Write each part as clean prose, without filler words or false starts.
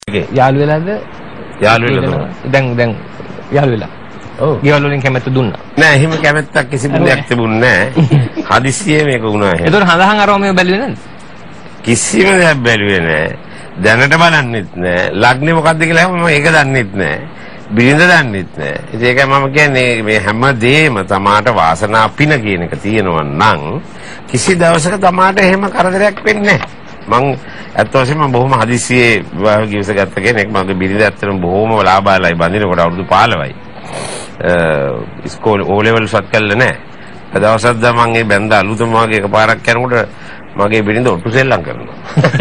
යාළු වෙලාද? යාළු වෙලා. දැන් යාළු වෙලා. ඔව්. ගෙවල් වලින් කැමැත්ත දුන්නා. නෑ එහෙම කැමැත්තක් කිසිම දෙයක් තිබුණේ නෑ. හදිස්සියේ මේක වුණා එහෙම. ඒතකොට හඳහන් අරම මේ බැලුවේ නැද්ද? කිසිම දෙයක් බැලුවේ නෑ. දැනට බලන්නෙත් නෑ. ලග්නේ මොකද්ද කියලා මම ඒක දන්නෙත් නෑ. බිරිඳ දන්නෙත් නෑ. ඉතින් ඒකයි මම කියන්නේ මේ හැම දෙයක්ම තමාට වාසනා පින කියන එක තියෙනවා නම් කිසි දවසක තමාට එහෙම කරදරයක් වෙන්නේ නෑ. මං ඇත්ත වශයෙන්ම බොහොම හදිස්සියේ විවාහ ගිවිස ගත්ත කෙනෙක්. මගේ බිරිඳ ඇත්තටම බොහොම ලාභාලයි බඳිනකොට අවුරුදු 15යි. ඉස්කෝලේ O levels වත් කළා නෑ. දවසක් දා මම ඒ බැඳ අලුතම වගේ එකපාරක් කරනකොට මගේ බිරිඳ ඔට්ටු සෙල්ලම් කරනවා.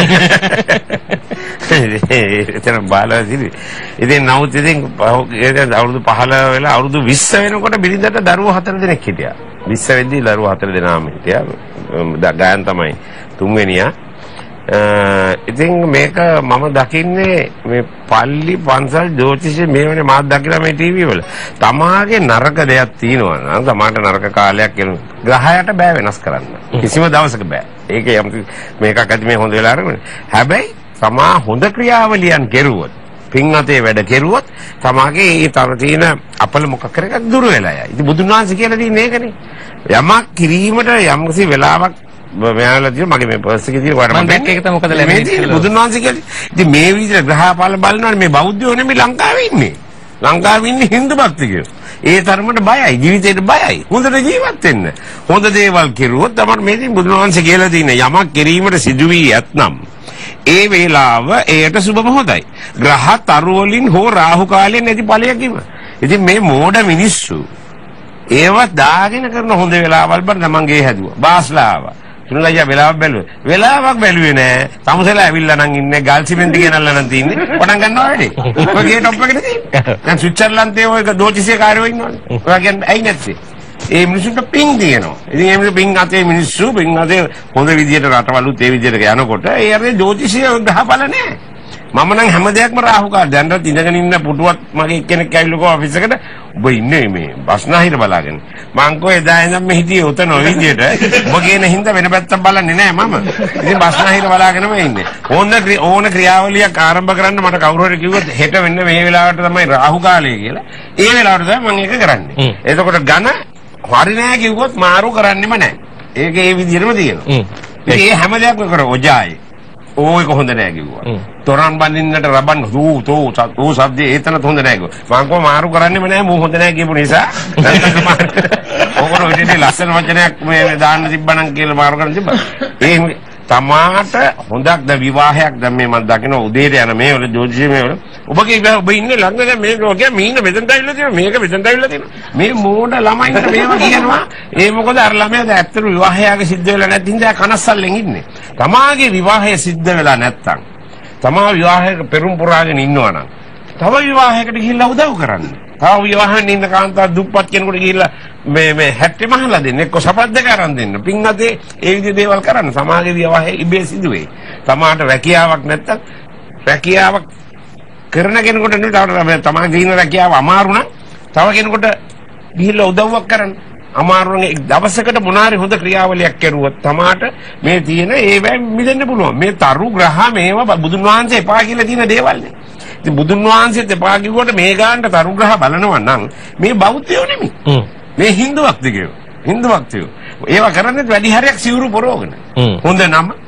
එතන බාලවදී. ඉතින් නමුත් ඉතින් අවුරුදු 15 වෙලා අවුරුදු 20 වෙනකොට බිරිඳට දරුවෝ 4 දෙනෙක් හිටියා. 20 වෙද්දී දරුවෝ 4 දෙනාම හිටියා. ගායන් තමයි තුන්වෙනියා. ඉතින් මේක මම දකින්නේ මේ පල්ලි පන්සල් ජෝතිෂය මේ වෙනේ මාත් දකිනවා මේ ටීවී වල. තමාගේ නරක දෙයක් තියෙනවා නම් තමාට නරක කාලයක් එන ග්‍රහයට බෑ වෙනස් කරන්න. කිසිම දවසක බෑ. ඒක යම් මේකක් ඇති මේ හොඳ වෙලා අරගෙන. හැබැයි තමා හොඳ ක්‍රියාවලියන් කෙරුවොත් පින් අතේ වැඩ කෙරුවොත් තමාගේ ඒ තර තියෙන අපල මොකක් කරක දුර වෙලා යයි. ඉතින් බුදුන් වහන්සේ කියලා තියෙන්නේ ඒකනේ. යමක් කිරීමට යම්කිසි වෙලාවක් මෙයාලා තියෙන මගේ මේ පර්ස් එකේ තියෙන වාට මම බැක් එක තමයි මොකද ලැබෙන්නේ බුදුන් වහන්සේ කියලා. ඉතින් මේ විදිහට ග්‍රහපාල බලනවානේ මේ බෞද්ධයෝ නෙමෙයි ලංකාවේ ඉන්නේ. ලංකාවේ ඉන්නේ හින්දු භක්තිකයෝ. ඒ තරමට බයයි ජීවිතේට බයයි. හොඳට ජීවත් වෙන්න. හොඳ දේවල් කෙරුවොත් තමයි මේ ඉතින් බුදුන් වහන්සේ කියලා තියෙන යමක් කිරීමට සිදු වී ඇතනම් ඒ වේලාව ඒට සුබම හොඳයි. ග්‍රහ තරු වලින් හෝ රාහු කාලයෙන් නැති ඵලයකින්. ඉතින් මේ මෝඩ මිනිස්සු ඒව දාගෙන කරන හොඳ වෙලාවල් බර තමන්ගේ හැදුවා. බාස්ලා ආවා. තුනලයියා වෙලාවක් බැලුවේ. වෙලාවක් බැලුවේ නෑ. තමුසෙලා ඇවිල්ලා නම් ඉන්නේ ගල් සිමෙන්ති ගෙනල්ලා නම් තින්නේ. පටන් ගන්නවා වැඩේ. ඔය ගේ টොප් එකට තියෙන්නේ. දැන් ස්විට්සර්ලන්තේ ඔය දෝචිසේ කාර්යෝ ඉන්නවනේ. ඔයා කියන්නේ ඇයි නැත්තේ? ඒ මිනිස්සුන්ට පිං දිනනවා. ඉතින් ඒ මිනිස්සු පිං අතේ මිනිස්සු පිං අතේ හොඳ විදියට රටවලුත් ඒ විදියට යනකොට ඒ අර ජෝතිෂය ග්‍රහඵල නෑ. මම නම් හැම දෙයක්ම රාහු කාර්ය. දැන්වත් ඉඳගෙන ඉන්න පුටුවත් මගේ එක්කෙනෙක් ඇවිල්ලා කෝ ඔෆිස් එකට ඔබ ඉන්නේ මේ බස්නාහිර බලාගෙන. මං කෝ එදා ඉඳන් මේ හිටියේ උතන ඔය විදියට. ඔබ කියන හින්දා වෙන පැත්තක් බලන්නේ නෑ මම. ඉතින් බස්නාහිර බලාගෙනම ඉන්නේ. ඕන ක්‍රියාවලියක් ආරම්භ කරන්න මට කවුරු හරි කිව්වොත් හෙට වෙන්න මේ වෙලාවට තමයි රාහු කාලය කියලා. ඒ වෙලාවට තමයි මම ඒක කරන්නේ. එතකොට ඝන හරි නෑ කිව්වොත් මාරු කරන්නෙම නෑ. ඒක ඒ විදිහටම තියෙනවා. ඉතින් ඒ හැම දෙයක්ම කර ඔජායි. ඕක හොඳ නෑ කිව්වා. තොරන් බඳින්නට රබන් තෝ සබ්දේ ඒතනත් හොඳ නෑ කිව්වා. මං කෝ මාරු කරන්නෙම නෑ මෝ හොඳ නෑ කියපු නිසා. ඕකන විදිහේ ලස්සන වචනයක් මේ දාන්න තිබ්බනම් කියලා මාරු කරන් තිබ්බා. ඒ තමාට හොඳක් ද විවාහයක් දැන් මේ මම දකින්න උදේට යන මේ වල ජෝතිෂය මේ වල ඔබ ඉන්නේ ළඟ මේ ලෝකයේ මීන මෙතනට ඇවිල්ලා තියෙනවා මේක මෙතනට ඇවිල්ලා තියෙනවා මේ මෝඩ ළමයින්ට මේව කියනවා ඒ මොකද අර ළමයා දැන් ඇත්තට විවාහයක සිද්ධ වෙලා නැති හින්දා කනස්සල්ලෙන් ඉන්නේ තමාගේ විවාහය සිද්ධ වෙලා නැත්තම් තමා විවාහයක පෙරම් පුරාගෙන ඉන්නවනම් තව විවාහයකට ගිහිල්ලා උදව් කරන්න තව විවාහෙන් ඉන්න කාන්තාව දුප්පත් කෙනෙකුට ගිහිල්ලා මේ හැට්ටේ මහලා දෙන්න එක්ක සපත් දෙක අරන් දෙන්න පින් අතේ ඒ විදිහේ දේවල් කරන්න සමාජයේ විවාහය ඉබේ සිදු වෙයි තමාට රැකියාවක් නැත්තම් රැකියාවක් කරන කෙනෙකුට නෙවෙයි තමාගේ දින රැකියාව අමාරු නම් තව කෙනෙකුට ගිහිල්ලා උදව්වක් කරන්න අමාරු නම් දවසකට මොනාරි හොඳ ක්‍රියාවලියක් කරුවොත් තමාට මේ තියෙන ඒවෙන් මිදෙන්න පුළුවන් මේ තරු ග්‍රහ මේවා බුදුන් වහන්සේ එපා කියලා තියෙන දේවල් නේ ඉතින් බුදුන් වහන්සේත් එපා කිව්වට මේ ගානට තරු ග්‍රහ බලනවා නම් මේ බෞද්ධයෝ නෙමෙයි මේ හින්දු භක්තිකයෝ හින්දු භක්තියෝ ඒවා කරන්නේ වැඩි හරියක් සිවුරු පොරවගෙන හොඳ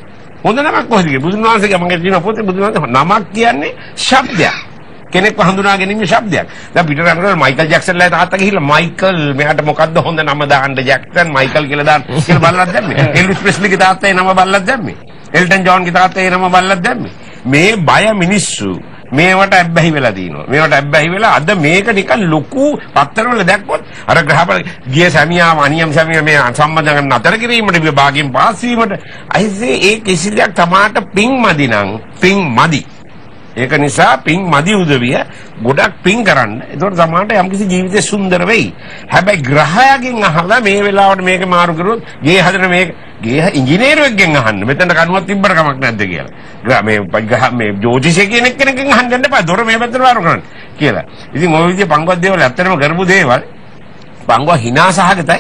නමක් කොහෙද බුදුන් වහන්සේගේ මගේ තියෙන පොතේ බුදුන් වහන්සේ නමක් කියන්නේ ශබ්දයක් කෙනෙක්ව හඳුනා ගැනීමේ ශබ්දයක් දැන් පිටර යනකොට මයිකල් ජැක්සන්ලා තාත්තා ගිහිල්ලා මයිකල් මෙයාට මොකද්ද හොඳ නම දාන්න ජැක්සන් මයිකල් කියලා දාන්න කියලා බලලත් දැම්මේ එල්විස් ප්‍රෙස්ලිගේ තාත්තාගේ නම බලලත් දැම්මේ එල්ටන් ජෝන්ගේ තාත්තාගේ නම බලලත් දැම්මේ මේ බය මිනිස්සු මේවට අබ්බැහි වෙලා දිනවා. මේවට අබ්බැහි වෙලා අද මේක නිකන් ලොකු පත්තරවල දැක්කොත් අර ග්‍රහපල ගිය සැමියාව අනියම් සැමියා මේ සම්බන්ධයෙන් නතර කිරීමට විභාගයෙන් පාස් වීමට අයිසේ ඒ කිසි දෙයක් තමාට පිං මදි නම් පිං මදි. ඒක නිසා පිං මදි උදවිය ගොඩක් පිං කරන්න. ඒතකොට තමාට යම්කිසි ජීවිතේ සුන්දර වෙයි. හැබැයි ග්‍රහයන්ගෙන් අහලා මේ වෙලාවට මේක මාරු කරුවොත් ගේ හදන මේක ගේ ඉංජිනේරුවෙක්ගෙන් අහන්න. මෙතන කණුවක් තිබ්බට කමක් නැද්ද කියලා. මේ ජෝතිෂය කියන කෙනෙක්ගෙන් අහන්න යන්න එපා. දොර මේ පැත්තට මාරු කරන්න කියලා. ඉතින් ওই විදිහේ පංගුවක් දේවල් ඇත්තටම කරපු දේවල් පංගුව hina සහගතයි.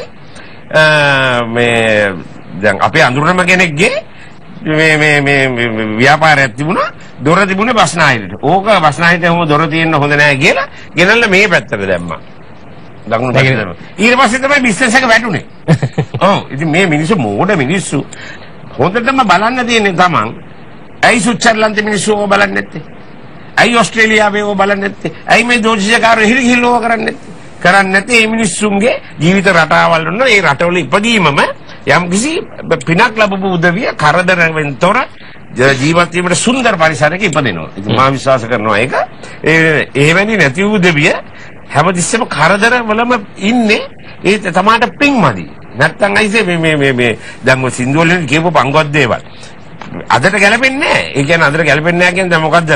මේ දැන් අපේ අඳුරම කෙනෙක්ගේ මේ ව්‍යාපාරයක් තිබුණා දොර තිබුණේ බස්නාහිරට. ඕක බස්නාහිරට හැම දොර තියෙන්න හොඳ නැහැ කියලා ගෙනල්ලා මේ පැත්තට දැම්මා. දකුණු පැත්තට. ඊට පස්සේ තමයි බිස්නස් එක වැටුනේ. ඔව්. ඉතින් මේ මිනිස්සු මෝඩ මිනිස්සු හොඳටම බලන්න තියෙන්නේ තමන්. ඇයි ස්විට්සර්ලන්තේ මිනිස්සු ඕක බලන්නේ නැත්තේ? ඇයි ඕස්ට්‍රේලියාවේ ඕක බලන්නේ නැත්තේ? ඇයි මේ ජෝතිෂකාරයෝ හිරිහිල්ල ඕක කරන්නේ නැත්තේ? කරන්නේ නැති මේ මිනිස්සුන්ගේ ජීවිත රටාවල් වල ඒ රටවල ඉපදීමම යම්කිසි පිනක් ලැබපු උදවිය කරදරෙන් තොර ජීවත් වීමට සුන්දර පරිසරයක ඉපදෙනවා. ඉතින් මා විශ්වාස කරනවා ඒක එහෙවැනි නැති උදවිය හැමතිස්සෙම කරදර වලම ඉන්නේ ඒ තමාට පිංමදි. නැත්තම් අයිසේ මේ දැන් ඔය සින්දු වලින් කියපු පංගවත් දේවල් අදට ගැලපෙන්නේ නැහැ. ඒ කියන්නේ අදට ගැලපෙන්නේ නැහැ කියන්නේ දැන් මොකද්ද?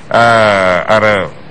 අර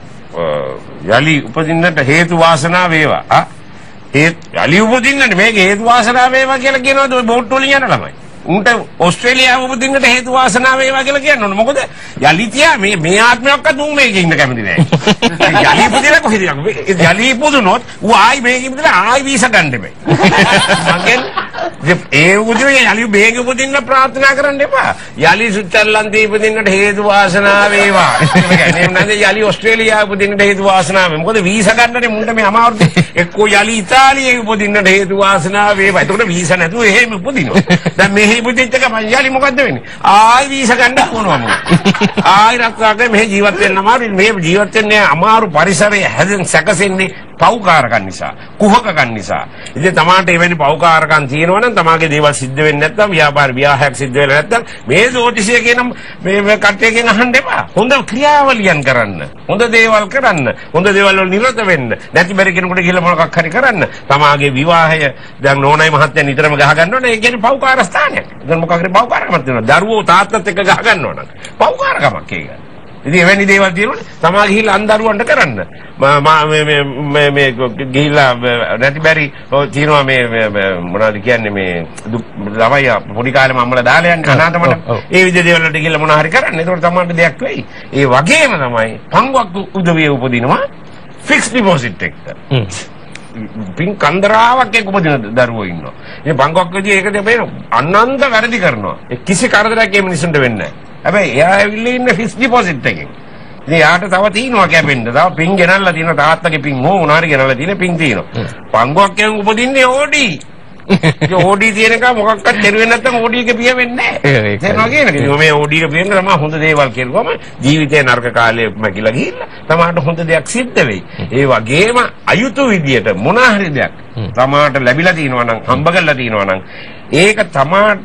යලි උපදින්නට හේතු වාසනා වේවා. යලි උපදින්නට මේක හේතු වාසනා වේවා කියලා කියනවාද ඔය බෝට් වලින් යන ළමයි. උන්ට ඕස්ට්‍රේලියාව උපදින්නට හේතු වාසනා වේවා කියලා කියනවනේ. මොකද යලි තියා මේ ආත්මයක්වත් උන් මේකේ ඉන්න කැමති නැහැ. යලි උපදින කොහෙද යන්නේ? යලි උපදුනොත් ඌ ආයි මේකේ ඉඳලා ආයි වීසා ගන්න එපා. මගෙන් ඒ උදේ යලි මේකේ උපදින්න ප්‍රාර්ථනා කරන්න එපා. යලි ස්විට්සර්ලන්තේ උපදින්නට හේතු වාසනා වේවා. ඒ නැත්නම් යලි ඕස්ට්‍රේලියාව උපදින්නට හේතු වාසනා වේවා. මොකද වීසා ගන්නනේ මුන්ට මේ අමාරුද? එක්කෝ යලි ඉතාලියේ උපදින්නට හේතු වාසනා වේවා. ඒකට වීසා නැතුව එහෙම උපදිනවා. දැන් මේ ඉපදිච්ච ගමන් යාලි මොකද්ද වෙන්නේ? ආයි වීසා ගන්න ඕනවා මොකද? ආයි රක්කාගේ මේ ජීවත් වෙන්න අමාරුයි. මේ ජීවත් වෙන්නේ අමාරු පරිසරයේ හැදෙන් සැකසෙන්නේ පව්කාරකම් නිසා, කුහකකම් නිසා. ඉතින් තමාට එවැනි පව්කාරකම් තියෙනවා නම් තමාගේ දේවල් සිද්ධ වෙන්නේ නැත්නම් ව්‍යාපාර විවාහයක් සිද්ධ වෙලා නැත්නම් මේ ජෝතිෂය කියන මේ කට්ටියගෙන් අහන්න එපා. හොඳ ක්‍රියාවලියන් කරන්න. හොඳ දේවල් කරන්න. හොඳ දේවල් වල නිරත වෙන්න. නැති බැරි කෙනෙකුට ගිහලා මොකක් හරි කරන්න. තමාගේ විවාහය දැන් නෝනයි මහත්තයා නිතරම ගහ ගන්නවනේ. ඒ කියන්නේ පව්කාර ස්ථානයක්. දැන් මොකක් හරි පව්කාරකමක් තියෙනවා. දරුවෝ තාත්තත් එක්ක ගහ ගන්නවා නම් පව්කාරකමක් ඒක. ඉතින් එවැනි දේවල් තියෙනවනේ. තමා ගිහිල්ලා අන්දරුවන්ට කරන්න. මේ ගිහිල්ලා නැති බැරි තියෙනවා මේ මොනවද කියන්නේ මේ ළමයි පොඩි කාලේ මම්මලා දාලා යන්නේ අනාථමට. ඒ විදිහේ දේවල් වලට ගිහිල්ලා මොනවා හරි කරන්න. ඒකට තමයි දෙයක් වෙයි. ඒ වගේම තමයි පංගුවක් උදවිය උපදිනවා ෆික්ස් ඩිපොසිට් එක්ක. පින් කන්දරාවක් එක්ක උපදින දරුවෝ ඉන්නවා. මේ පංගුවක් විදිහේ ඒකද මේ අනන්ත වැරදි කරනවා. ඒ කිසි කරදරයක් මේ මිනිසුන්ට වෙන්නේ නැහැ. හැබැයි එයා ඇවිල්ලා ඉන්නේ ෆික්ස් ඩිපොසිට් එකෙන්. ඉතින් යාට තව තියෙනවා කැපෙන්න. තව පින් ගෙනල්ලා තියෙනවා. තාත්තගේ පින් මොනාරි ගෙනල්ලා තියෙන පින් තියෙනවා. පංගුවක් එක්ක උපදින්නේ ඕඩි. ඒ ඕඩි තියෙන එක මොකක්වත් දෙරුවේ නැත්නම් ඕඩි එක පිය වෙන්නේ නැහැ. තේරෙනවා කියන්නේ. මේ ඕඩි එක පියෙන්න තමයි හොඳ දේවල් කෙරුවම ජීවිතේ නරක කාලේ මැකිලා ගිහිල්ලා තමාට හොඳ දෙයක් සිද්ධ වෙයි. ඒ වගේම අයුතු විදියට මොන හරි දෙයක් තමාට ලැබිලා තියෙනවා නම් හම්බ කරලා තියෙනවා නම් ඒක තමාට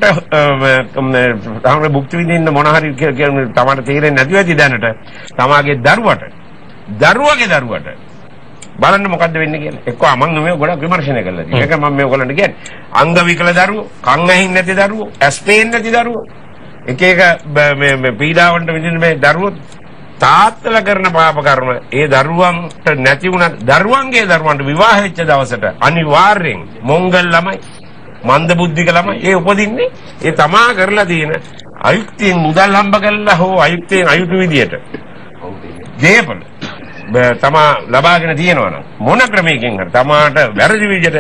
තමයි භුක්ති විඳින්න මොන හරි කියන්නේ තමාට තේරෙන්නේ නැතිව ඇති දැනට තමාගේ දරුවගේ බලන්න මොකද්ද වෙන්නේ කියලා. එක්කෝ මම මේ ගොඩක් විමර්ශනය කළා. ඒක මම මේ ඔයගලන්ට කියන්නේ. අංග විකල දරුවෝ, කන් ඇහින් නැති දරුවෝ, ඇස් පේන්නේ නැති දරුවෝ. එක මේ පීඩාවන්ට විඳින මේ දරුවෝ තාත්තලා කරන පාප කර්ම ඒ දරුවන්ට නැති වුණත් දරුවන්ගේ දරුවන්ට විවාහ වෙච්ච දවසට අනිවාර්යෙන් මොංගල් ළමයි, මන්ද බුද්ධික ළමයි ඒ උපදින්නේ ඒ තමා කරලා තියෙන අයුක්තියෙන් මුදල් හම්බ කරලා හෝ අයුක්තියෙන් අයුතු විදියට දේපල තමා ලබාගෙන තියෙනවා නම් මොන ක්‍රමයකින් හරි තමාට වැරදි විදියට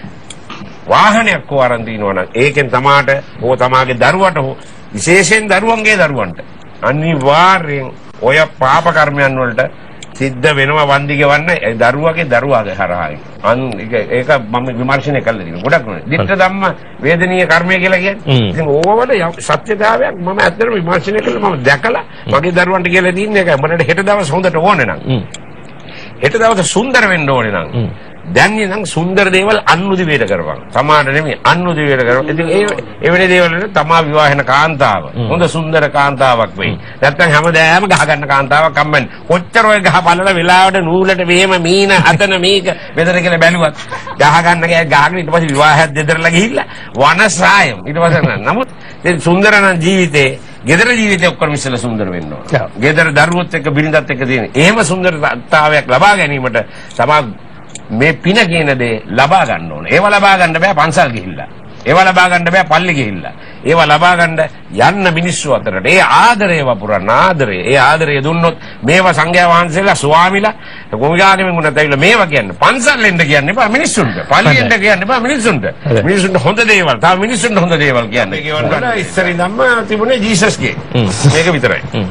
වාහනයක් හෝ අරන් තියනවා නම් ඒකෙන් තමාට හෝ තමාගේ දරුවට හෝ විශේෂයෙන් දරුවන්ගේ දරුවන්ට අනිවාර්යෙන් ඔය පාප කර්මයන් වලට සිද්ධ වෙනවා වන්දි ගෙවන්න ඒ දරුවාගේ හරහායි. ඒක මම විමර්ශනය කළා දින ගොඩක් නේ. දිට්ඨ ධම්ම වේදනීය කර්මය කියලා කියන්නේ. ඉතින් ඕවවල සත්‍යතාවයක් මම ඇත්තටම විමර්ශනය කළා මම දැකලා මගේ දරුවන්ට කියලා තියන්නේ ඒකයි. මට හෙට දවස් හොඳට ඕනේ නම්. හෙට දවස් සුන්දර වෙන්න ඕනේ නම්. දැන් නම් සුන්දර දේවල් අනුදිවේට කරපන්. සමාන නෙමෙයි අනුදිවේට කරපන්. ඉතින් ඒ වෙලේ දේවල් වල තමා විවාහන කාන්තාව හොඳ සුන්දර කාන්තාවක් වෙයි. නැත්තම් හැමදාම ගහ ගන්න කාන්තාවක් හම්බෙන්නේ. කොච්චර ඔය ගහ බලලා වෙලාවට නූලට මෙහෙම මීන අතන මේක මෙතන කියලා බැලුවත් ගහ ගන්න ගහගෙන ඊට පස්සේ විවාහයක් දෙදරලා ගිහිල්ලා වනසායම් ඊට පස්සේ නමුත් දැන් සුන්දර නම් ජීවිතේ ගෙදර ජීවිතේ ඔක්කොම ඉස්සෙල්ලා සුන්දර වෙන්න ඕන. ගෙදර දරුවොත් එක්ක බිරිඳත් එක්ක තියෙන. එහෙම සුන්දරතාවයක් ලබා ගැනීමට තමා මේ පින කියන දේ ලබා ගන්න ඕනේ. ඒව ලබා ගන්න බෑ පන්සල් ගිහිල්ලා. ඒව ලබා ගන්න බෑ පල්ලි ගිහිල්ලා. ඒව ලබා ගන්න යන්න මිනිස්සු අතරට. ඒ ආදරය වපුරන ආදරය. ඒ ආදරය දුන්නොත් මේවා සංඝයා වහන්සේලා ස්වාමිලා කොමිගාගෙමින් උනත් ඇවිල්ලා මේවා කියන්නේ පන්සල් එන්න කියන්න එපා මිනිස්සුන්ට. පල්ලි එන්න කියන්න එපා මිනිස්සුන්ට. මිනිස්සුන්ට හොඳ දේවල්. තව මිනිස්සුන්ට හොඳ දේවල් කියන්නේ. ඒකවල ඉස්සර ඉඳන්ම තිබුණේ ජීසස්ගේ. මේක විතරයි.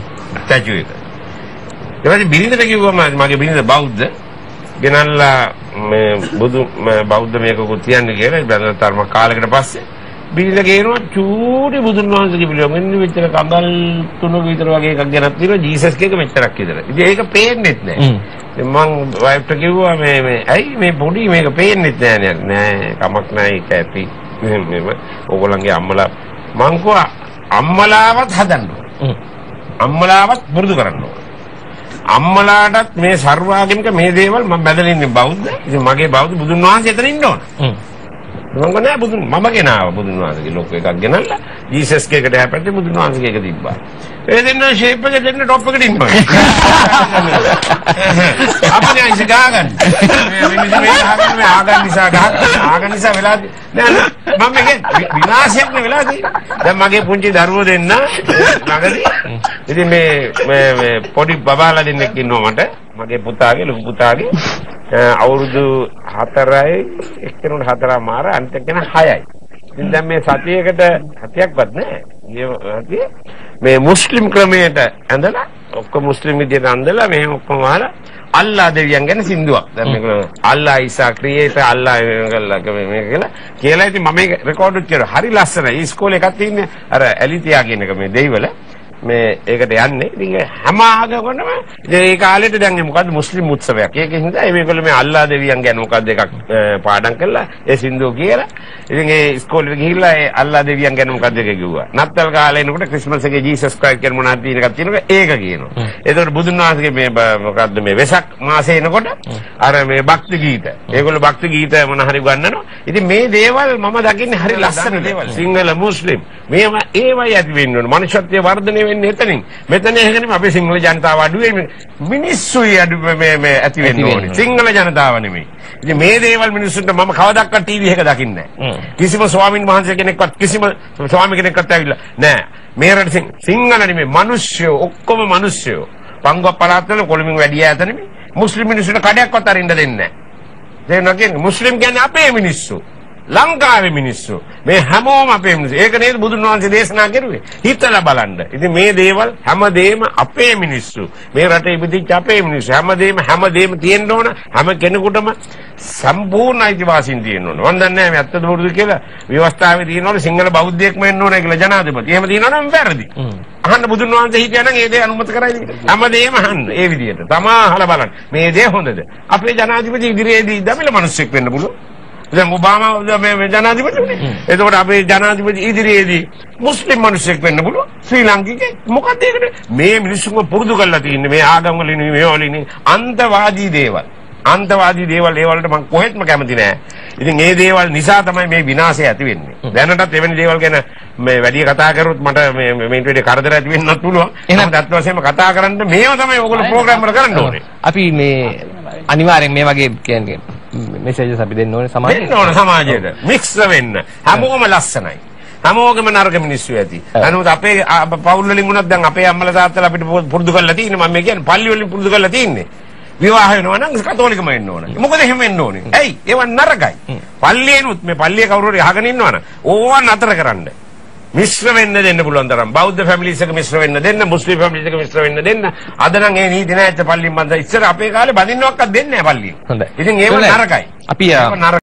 ස්ටැචු එක. ඊට පස්සේ බිරිඳට කිව්වම මගේ බිරිඳ බෞද්ධ ගෙනල්ලා මේ බුදු බෞද්ධ මේකකුත් තියන්නේ කියලා බඳන තරම කාලයකට පස්සේ බිරිඳ ගේනවා චූටි බුදුන් වහන්සේගේ පිළිවෙල මෙන්න මෙච්චර කඳල් තුනක විතර වගේ එකක් ගෙනත් තියෙනවා ජීසස් කේක මෙච්චරක් විතර. ඉතින් ඒක පේන්නෙත් නැහැ. ඉතින් මං වයිෆ්ට කිව්වා මේ ඇයි මේ පොඩි මේක පේන්නෙත් නැහැ නෑ කමක් නැහැ ඒක ඇති. මෙහෙම ඕගොල්ලන්ගේ අම්මලා මං කිව්වා අම්මලාවත් හදන්න ඕනේ. අම්මලාවත් පුරුදු කරන්න ඕනේ. අම්මලාටත් මේ සර්වාගමික මේ දේවල් මම බැදලා ඉන්නේ බෞද්ධ. ඉතින් මගේ බෞද්ධ බුදුන් වහන්සේ එතන ඉන්න ඕන. මම නෑ බුදුන් මම ගෙනාව බුදුන් වහන්සේගේ ලොකු එකක් ගෙනල්ලා ජීසස් කේකට හැපැත්තේ බුදුන් වහන්සේගේ එක තිබ්බා. ඒ දෙන්න ෂේප් එක දෙන්න টොප් එකට ඉන්නවා. අපේ අයිස ගාගන්න. මේ ආගන් නිසා වෙලා නෑ මම මේක විනාශයක් නේ වෙලා තියෙන්නේ. දැන් මගේ පුංචි දරුවෝ දෙන්න ළඟදී ඉතින් මේ පොඩි බබාලා දෙන්නෙක් ඉන්නවා මට. මගේ පුතාගේ ලොකු පුතාගේ අවුරුදු 4යි එක්කෙනෙකුට 4 මාර අනිත් එක්කෙනා 6යි. ඉතින් දැන් මේ සතියකට 7ක්වත් නෑ. මේ මුස්ලිම් ක්‍රමයට ඇඳලා ඔක්කොම මුස්ලිම් විදියට ඇඳලා මේ ඔක්කොම වහලා අල්ලා දෙවියන් ගැන සින්දුවක්. දැන් මේක අල්ලා ඉසා ක්‍රියේටර් අල්ලා මේක කියලා ඉතින් මම මේක රෙකෝඩ් කරලා හරි ලස්සනයි. ඉස්කෝලේ එකක් තියෙන්නේ අර ඇලිතියා කියන එක මේ දෙයිවල මේ ඒකට යන්නේ. ඉතින් හැම ආගමකටම ඒ කාලේට දැන් මොකද්ද මුස්ලිම් උත්සවයක්. ඒකෙන් හින්දා මේගොල්ලෝ මේ අල්ලා දෙවියන් ගැන මොකද්ද එකක් පාඩම් කරලා ඒ සින්දුව කියලා. ඉතින් ඒ ඉස්කෝලේ ගිහිල්ලා ඒ අල්ලා දෙවියන් ගැන මොකද්ද එක කිව්වා. නත්තල් කාලේ එනකොට ක්‍රිස්මස් එකේ ජීසස් ක්‍රයිස්ට් කියන මොනවද තියෙන එකක් තියෙනවා. ඒක කියනවා. ඒතකොට බුදුන් වහන්සේගේ මේ මොකද්ද මේ වෙසක් මාසේ එනකොට අර මේ භක්ති ගීත. ඒගොල්ලෝ භක්ති ගීත මොන හරි ගන්නනවා. ඉතින් මේ දේවල් මම දකින්නේ හරි ලස්සන දේවල්. සිංහල මුස්ලිම් මේවා ඒවයි ඇති වෙන්න ඕන. මනුෂ්‍යත්වයේ වර්ධනය වෙන්නේ එතනින්. මෙතන එහෙනම් අපේ සිංහල ජනතාව අඩු වෙන්නේ මිනිස්සුයි අඩු මේ ඇති වෙන්න ඕනේ. සිංහල ජනතාව නෙමෙයි. ඉතින් මේ දේවල් මිනිස්සුන්ට මම කවදාවත් ටීවී එක දකින්නේ නැහැ. කිසිම ස්වාමීන් වහන්සේ කෙනෙක්වත් කිසිම ස්වාමී කෙනෙක්වත් ඇවිල්ලා නෑ. මේ රට සිංහල නෙමෙයි මිනිස්සු ඔක්කොම මිනිස්සු. පංගුව පළාත්වල කොළඹින් වැඩි ඈත නෙමෙයි. මුස්ලිම් මිනිස්සුන්ට කඩයක්වත් අරින්න දෙන්නේ නැහැ. දැන් මුස්ලිම් කියන්නේ අපේ මිනිස්සු. ලංකාවේ මිනිස්සු මේ හැමෝම අපේ මිනිස්සු. ඒක නේද බුදුන් වහන්සේ දේශනා කරුවේ. හිතලා බලන්න. ඉතින් මේ දේවල් හැමදේම අපේ මිනිස්සු. මේ රටේ ඉපදිච්ච අපේ මිනිස්සු. හැමදේම තියෙන්න ඕන. හැම කෙනෙකුටම සම්පූර්ණ අයිතිවාසින් තියෙන්න ඕන. මම දන්නේ නැහැ මේ ඇත්තද බොරුද කියලා. ව්‍යවස්ථාවේ තියෙනවනේ සිංහල බෞද්ධයෙක්ම වෙන්න ඕනේ කියලා ජනාධිපති. එහෙම තියෙනවනම් වැරදි. අහන්න බුදුන් වහන්සේ හිටියනම් ඒ දේ අනුමත කරයිද? හැමදේම අහන්න. ඒ විදිහට. තමා අහලා බලන්න. මේ දේ හොඳද? අපේ ජනාධිපති ඉදිරියේදී දමිල මිනිස්සෙක් වෙන්න පුළුවන්. දැන් ඔබාමා මේ ජනාධිපතිනේ. එතකොට අපේ ජනාධිපති ඉදිරියේදී මුස්ලිම් මිනිස්සෙක් වෙන්න පුළුවන්. ශ්‍රී ලාංකිකයෙක්. මොකද ඒකට මේ මිනිස්සුන්ව පුරුදු කරලා තියෙන්නේ මේ ආගම් වලින් මේ වලින් අන්තවාදී දේවල්. අන්තවාදී දේවල් ඒ වලට මම කොහෙත්ම කැමති නෑ. ඉතින් මේ දේවල් නිසා තමයි මේ විනාශය ඇති වෙන්නේ. දැනටත් එවැනි දේවල් ගැන මේ වැඩි කතා කරොත් මට මේට වැඩි කරදර ඇති වෙන්නත් පුළුවන්. එහෙනම් අත් වශයෙන්ම කතා කරන්න මේව තමයි ඔයගොල්ලෝ ප්‍රෝග්‍රෑම් වල කරන්න ඕනේ. අපි මේ අනිවාර්යෙන් මේ වගේ කියන්නේ මෙසේජස් අපි දෙන්න ඕනේ සමාජයට. දෙන්න ඕනේ සමාජයට. මික්ස් වෙන්න. හැමෝම ලස්සනයි. හැමෝගෙම නරක මිනිස්සු ඇති. අනුත් අපේ පවුල් වලින් වුණත් දැන් අපේ අම්මලා තාත්තලා අපිට පුරුදු කරලා තියෙන්නේ මම කියන්නේ පල්ලි වලින් පුරුදු කරලා තියෙන්නේ. විවාහ වෙනවා නම් කතෝලිකම වෙන්න ඕන. මොකද එහෙම වෙන්න ඕනේ. ඇයි? ඒව නරකයි. පල්ලියනොත් මේ පල්ලිය කවුරු හරි අහගෙන ඉන්නවනම් ඕවා නතර කරන්න. මිශ්‍ර වෙන්න දෙන්න පුළුවන් තරම්. බෞද්ධ ෆැමිලිස් එක මිශ්‍ර වෙන්න දෙන්න, මුස්ලිම් ෆැමිලිස් එක මිශ්‍ර වෙන්න දෙන්න. අද නම් ඒ නීති නැහැ පල්ලියෙන් බඳ. ඉස්සර අපේ කාලේ බඳින්නවක්වත් දෙන්නේ නැහැ පල්ලියෙන්. හොඳයි. ඉතින් ඒව නරකයි. අපි